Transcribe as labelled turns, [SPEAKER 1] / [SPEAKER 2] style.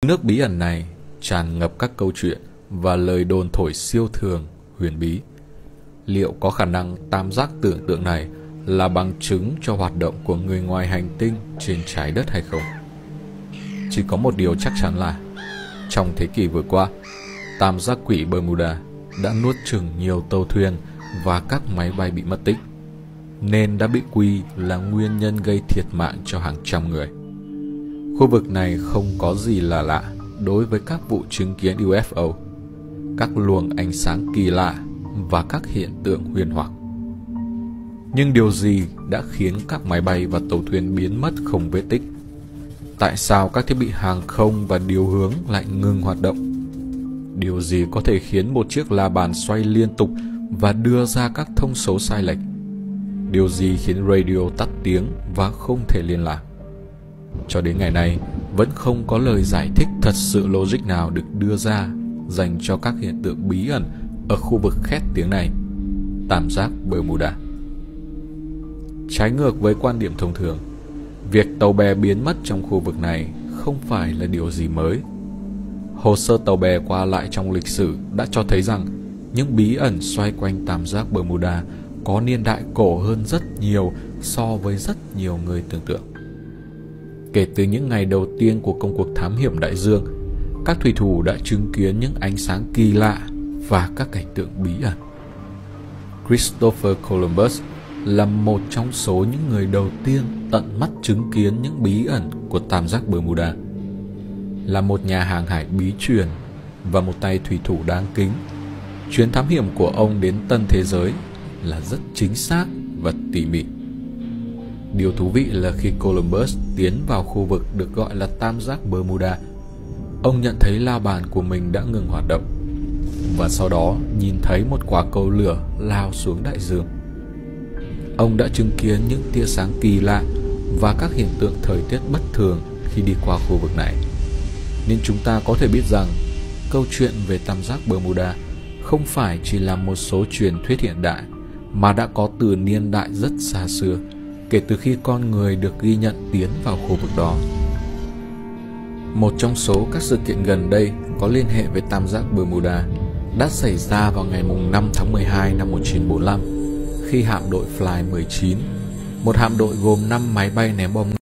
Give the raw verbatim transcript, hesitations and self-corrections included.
[SPEAKER 1] Nước bí ẩn này tràn ngập các câu chuyện và lời đồn thổi siêu thường, huyền bí. Liệu có khả năng tam giác tưởng tượng này là bằng chứng cho hoạt động của người ngoài hành tinh trên trái đất hay không? Chỉ có một điều chắc chắn là trong thế kỷ vừa qua, tam giác quỷ Bermuda đã nuốt chửng nhiều tàu thuyền và các máy bay bị mất tích, nên đã bị quy là nguyên nhân gây thiệt mạng cho hàng trăm người. Khu vực này không có gì là lạ đối với các vụ chứng kiến u ép o, các luồng ánh sáng kỳ lạ và các hiện tượng huyền hoặc. Nhưng điều gì đã khiến các máy bay và tàu thuyền biến mất không vết tích? Tại sao các thiết bị hàng không và điều hướng lại ngừng hoạt động? Điều gì có thể khiến một chiếc la bàn xoay liên tục và đưa ra các thông số sai lệch? Điều gì khiến radio tắt tiếng và không thể liên lạc? Cho đến ngày nay, vẫn không có lời giải thích thật sự logic nào được đưa ra dành cho các hiện tượng bí ẩn ở khu vực khét tiếng này, tam giác Bermuda. Trái ngược với quan điểm thông thường, việc tàu bè biến mất trong khu vực này không phải là điều gì mới. Hồ sơ tàu bè qua lại trong lịch sử đã cho thấy rằng những bí ẩn xoay quanh tam giác Bermuda có niên đại cổ hơn rất nhiều so với rất nhiều người tưởng tượng. Kể từ những ngày đầu tiên của công cuộc thám hiểm đại dương, các thủy thủ đã chứng kiến những ánh sáng kỳ lạ và các cảnh tượng bí ẩn. Christopher Columbus là một trong số những người đầu tiên tận mắt chứng kiến những bí ẩn của tam giác Bermuda. Là một nhà hàng hải bí truyền và một tay thủy thủ đáng kính, chuyến thám hiểm của ông đến tân thế giới là rất chính xác và tỉ mỉ. Điều thú vị là khi Columbus tiến vào khu vực được gọi là tam giác Bermuda, ông nhận thấy la bàn của mình đã ngừng hoạt động, và sau đó nhìn thấy một quả cầu lửa lao xuống đại dương. Ông đã chứng kiến những tia sáng kỳ lạ và các hiện tượng thời tiết bất thường khi đi qua khu vực này. Nên chúng ta có thể biết rằng câu chuyện về tam giác Bermuda không phải chỉ là một số truyền thuyết hiện đại, mà đã có từ niên đại rất xa xưa, kể từ khi con người được ghi nhận tiến vào khu vực đó. Một trong số các sự kiện gần đây có liên hệ với tam giác Bermuda đã xảy ra vào ngày năm tháng mười hai năm một nghìn chín trăm bốn mươi lăm, khi hạm đội Fly mười chín, một hạm đội gồm năm máy bay ném bom